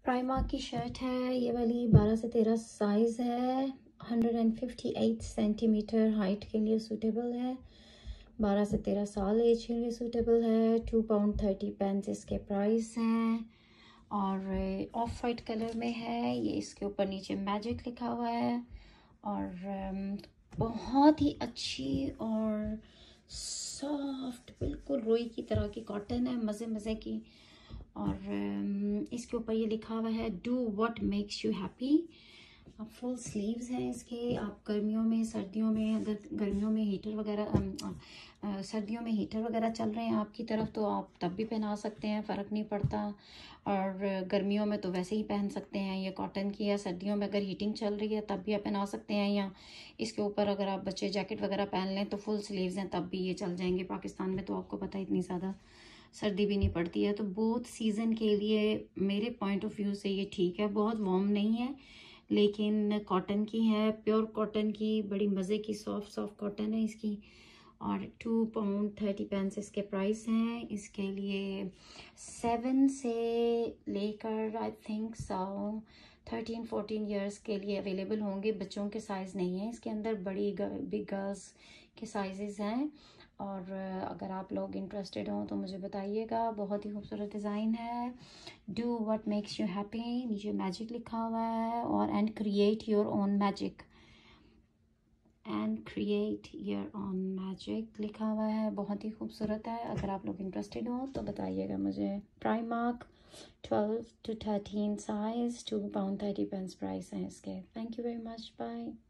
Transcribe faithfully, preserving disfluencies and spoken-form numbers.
Prima की shirt है ये वाली, बारह से तेरह साइज़ है, hundred and fifty eight centimeter height के लिए सूटेबल है, बारह से तेरह साल एज के लिए सूटेबल है। टू पाउंड थर्टी पेंस इसके प्राइस हैं और ऑफ वाइट कलर में है ये। इसके ऊपर नीचे मैजिक लिखा हुआ है और बहुत ही अच्छी और सॉफ्ट, बिल्कुल रुई की तरह की कॉटन है, मज़े मज़े की। और इसके ऊपर ये लिखा हुआ है do what makes you happy. अब फुल स्लीव्स हैं इसके। आप गर्मियों में, सर्दियों में, अगर गर्मियों में हीटर वगैरह, सर्दियों में हीटर वगैरह चल रहे हैं आपकी तरफ तो आप तब भी पहना सकते हैं, फ़र्क नहीं पड़ता। और गर्मियों में तो वैसे ही पहन सकते हैं ये कॉटन की, या सर्दियों में अगर हीटिंग चल रही है तब भी आप पहना सकते हैं। या इसके ऊपर अगर आप बच्चे जैकेट वगैरह पहन लें तो फुल स्लीव्स हैं तब भी ये चल जाएंगे। पाकिस्तान में तो आपको पता है इतनी ज़्यादा सर्दी भी नहीं पड़ती है, तो बोथ सीज़न के लिए मेरे पॉइंट ऑफ व्यू से ये ठीक है। बहुत वार्म नहीं है लेकिन कॉटन की है, प्योर कॉटन की, बड़ी मज़े की सॉफ्ट सॉफ्ट कॉटन है इसकी। और टू पाउंड थर्टी पेंस इसके प्राइस हैं। इसके लिए सेवन से लेकर I think so thirteen fourteen years के लिए अवेलेबल होंगे। बच्चों के साइज़ नहीं है इसके अंदर, बड़ी बिग गर्ल्स के साइजेस हैं। और अगर आप लोग इंटरेस्टेड हों तो मुझे बताइएगा। बहुत ही खूबसूरत डिज़ाइन है। Do what makes you happy, नीचे मैजिक लिखा हुआ है, और and create your own magic, and create your own magic लिखा हुआ है। बहुत ही खूबसूरत है। अगर आप लोग इंटरेस्टेड हो तो बताइएगा मुझे। Primark twelve to thirteen size, two pound thirty pence price है इसके। Thank you very much, bye.